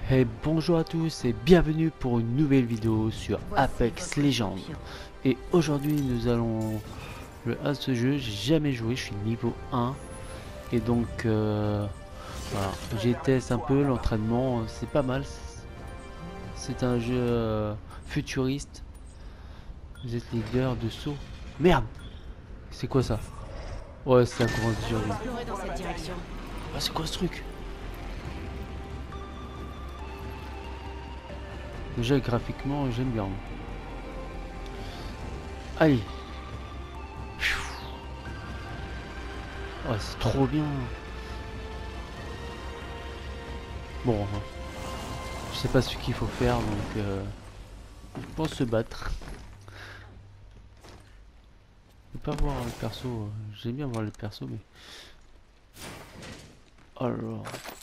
Hey, bonjour à tous et bienvenue pour une nouvelle vidéo sur Apex Legends. Et aujourd'hui nous allons jouer à ce jeu. J'ai jamais joué, je suis niveau 1 et donc voilà, j'ai testé un peu l'entraînement, c'est pas mal. C'est un jeu futuriste. Vous êtes leader de saut. Merde, c'est quoi ça? Ouais, c'est un courant de survie. Ah, c'est quoi ce truc? Déjà graphiquement j'aime bien. Allez. Oh, c'est trop bien. Bon, je sais pas ce qu'il faut faire, donc je pense se battre. Je peux pas voir le perso, j'aime bien voir le perso, mais... Alors...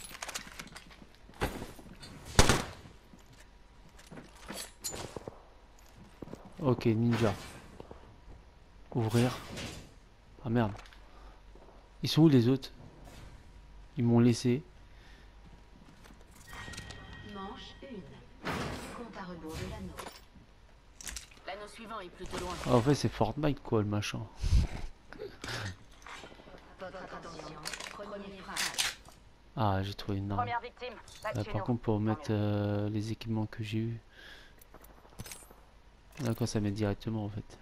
Ok, ninja. Ouvrir. Ah merde. Ils sont où les autres? Ils m'ont laissé. Manche 1. Compte à rebours de l'anneau. L'anneau suivant est plutôt loin. Ah, en fait c'est Fortnite quoi le machin. Votre attention. Premier frag. Ah, j'ai trouvé une arme. Première victime. Par contre pour mettre les équipements que j'ai eu. D'accord, ça met directement en fait.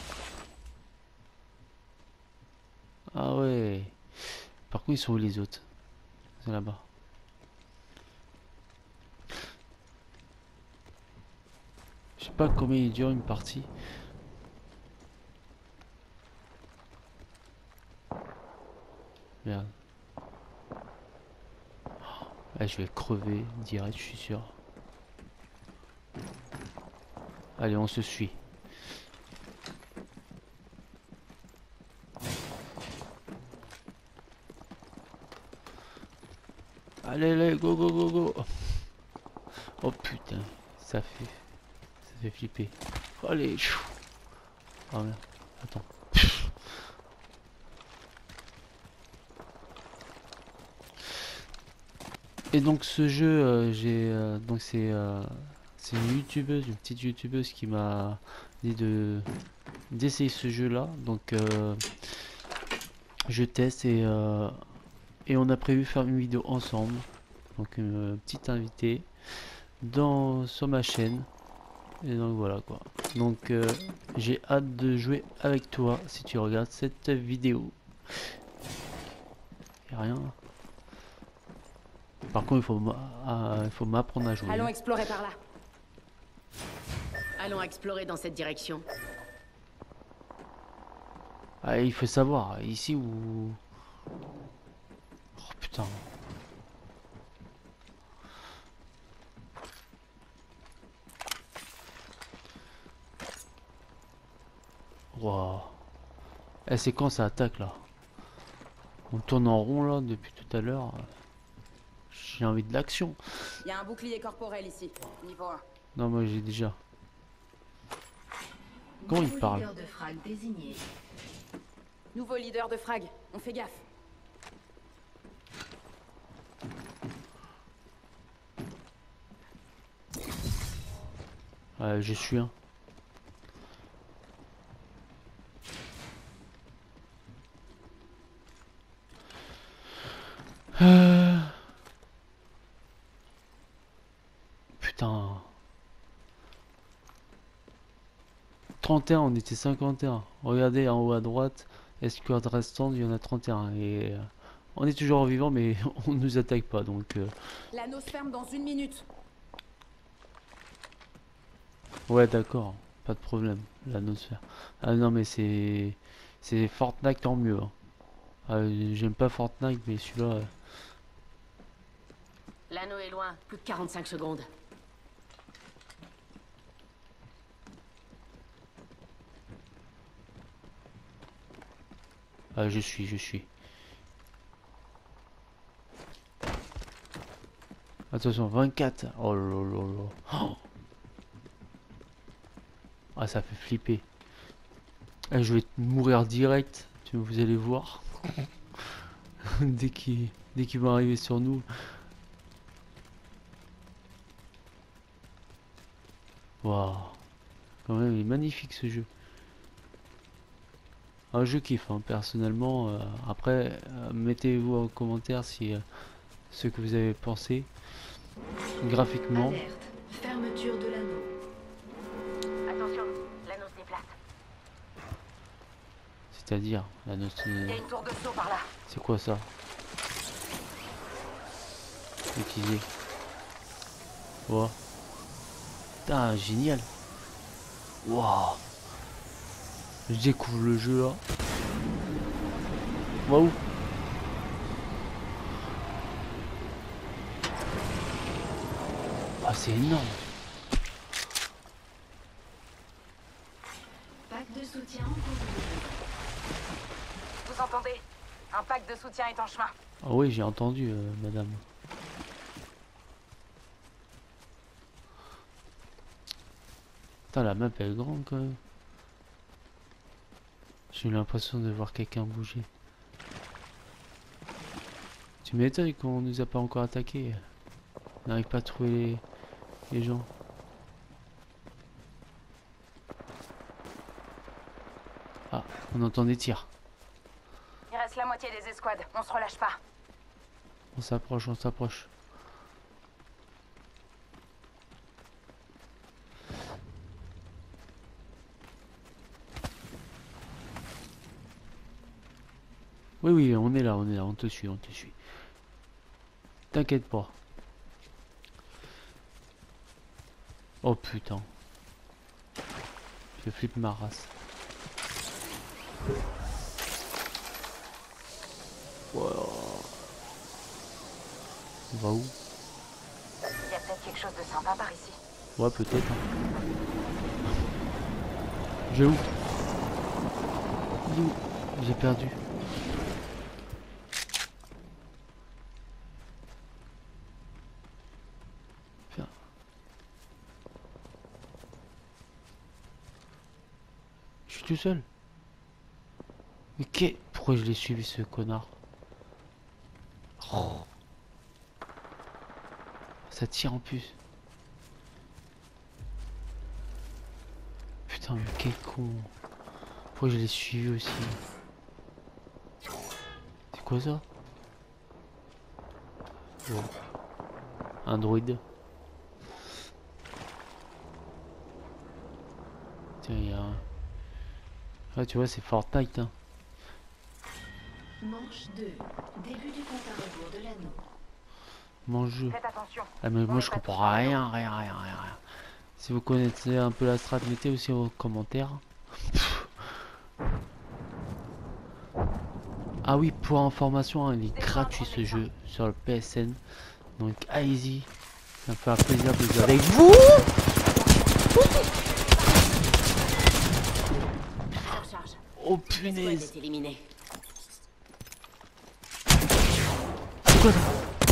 Ah ouais. Par contre ils sont où les autres? C'est là-bas. Je sais pas combien il dure une partie. Merde. Ah, je vais crever direct, je suis sûr. Allez, on se suit. Allez, allez, go, go, go, go. Oh putain, ça fait flipper. Allez, chou. Oh merde, attends. Et donc ce jeu, donc c'est une youtubeuse, une petite youtubeuse qui m'a dit d'essayer ce jeu-là. Donc je teste et on a prévu faire une vidéo ensemble. Donc une petite invitée sur ma chaîne. Et donc voilà quoi. Donc j'ai hâte de jouer avec toi si tu regardes cette vidéo. Y'a rien. Par contre il faut m'apprendre à jouer. Allons explorer par là. Allons explorer dans cette direction. Ah, il faut savoir, ici où... Oh putain. Wow. Eh, c'est quand ça attaque là? On tourne en rond là depuis tout à l'heure. J'ai envie de l'action. Il y a un bouclier corporel ici, niveau 1. Non, moi j'ai déjà. Comment il parle? Leader de frag désigné. Nouveau leader de frag, on fait gaffe. Je suis un. Putain. 31, on était 51. Regardez en haut à droite, escouade restante, il y en a 31. Et on est toujours vivant, mais on nous attaque pas donc. L'anneau se ferme dans 1 minute. Ouais, d'accord, pas de problème. L'atmosphère. Ah non, mais c'est Fortnite en mieux. Hein. J'aime pas Fortnite, mais celui-là. L'anneau est loin. Plus de 45 secondes. Ah, je suis. Attention, 24. Oh là là là. Oh. Ah, ça fait flipper. Ah, je vais mourir direct. Vous allez voir. dès qu'il va arriver sur nous. Waouh. Quand même, il est magnifique ce jeu. Un jeu kiffe, hein, personnellement. Après, mettez-vous en commentaire si ce que vous avez pensé graphiquement. Alerte. Fermeture de l'anneau. Attention, l'anneau se déplace. C'est-à-dire, la note. Il y a une tour de saut par là. C'est quoi ça? Utiliser. Wow. Putain, génial. Waouh. Je découvre le jeu là. Waouh. Ah, c'est énorme. Pack de soutien en cours. Vous entendez? Un pack de soutien est en chemin. Ah oui, j'ai entendu, madame. Putain, la map elle est grande quand même. J'ai eu l'impression de voir quelqu'un bouger. Tu m'étonnes qu'on nous a pas encore attaqué. On n'arrive pas à trouver les gens. Ah, on entend des tirs. Il reste la moitié des escouades. On se relâche pas. On s'approche, on s'approche. Oui, oui, on est là, on te suit, on te suit. T'inquiète pas. Oh putain. Je flippe ma race. Wow. On va où? Il y a peut-être quelque chose de sympa par ici. Ouais, peut-être. Hein. J'ai où? Il est où? J'ai perdu. Tiens. Je suis tout seul. Mais pourquoi je l'ai suivi ce connard? Oh. Ça tire en plus. Putain, mais quel con. Pourquoi je l'ai suivi aussi? C'est quoi ça? Oh. Un droïde. Tiens, il y a un... Ah, tu vois, c'est Fortnite, hein. Manche 2. Début du compte à rebours de l'anneau. Mon jeu. Faites attention. Ah, mais moi je comprends rien. Si vous connaissez un peu la strat, mettez aussi vos commentaires. Ah oui, pour information, hein, il est gratuit ce jeu sur le PSN. Donc allez-y. Ça me fait un plaisir de jouer avec vous. Recharge. Oh L'escouade punaise. est éliminée. C'est quoi ça?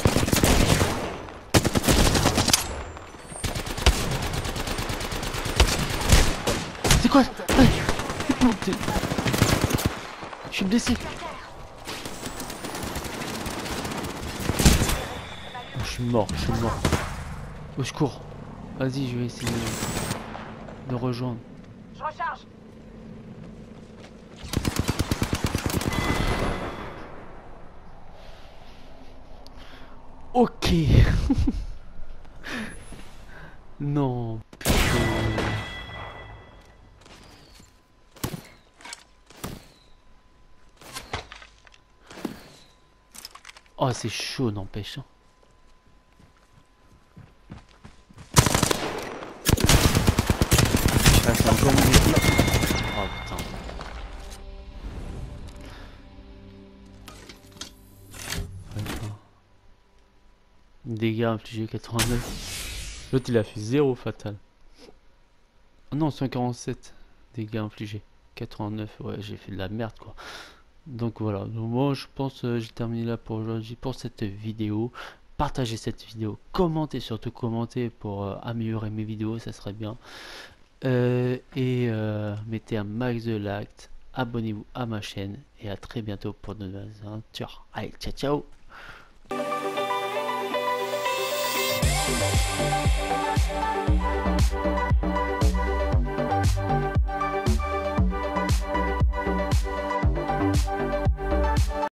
C'est quoi ça? Je suis blessé. Oh, je suis mort. Au secours. Vas-y, je vais essayer de rejoindre. Je recharge. Ok. Non. Putain. Oh, c'est chaud, n'empêche. Ah, c'est encore une équipe. Oh putain. Dégâts infligés 89. L'autre il a fait 0 fatal. Oh non, 147 dégâts infligés. 89, ouais, j'ai fait de la merde quoi. Donc voilà, donc moi je pense j'ai terminé là pour aujourd'hui pour cette vidéo. Partagez cette vidéo, commentez, surtout commentez pour améliorer mes vidéos, ça serait bien. Mettez un max de likes, abonnez-vous à ma chaîne et à très bientôt pour de nouvelles aventures. Allez, ciao ciao.